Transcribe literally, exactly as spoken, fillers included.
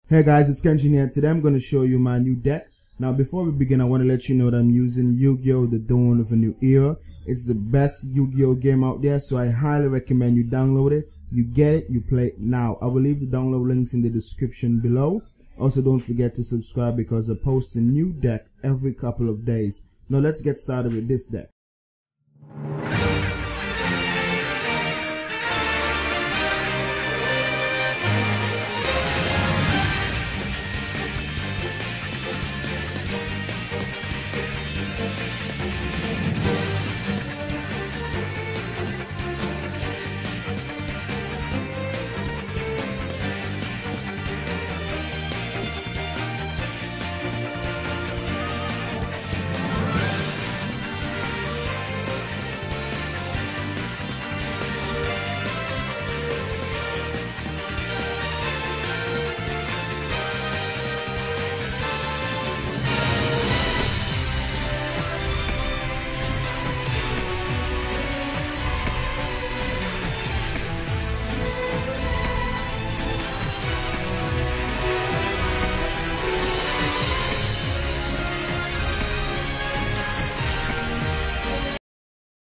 Hey guys, it's Kenshin here. Today I'm going to show you my new deck. Now before we begin, I want to let you know that I'm using Yu-Gi-Oh! The Dawn of a New Era. It's the best Yu-Gi-Oh! Game out there, so I highly recommend you download it. You get it, you play it now. I will leave the download links in the description below. Also, don't forget to subscribe because I post a new deck every couple of days. Now let's get started with this deck.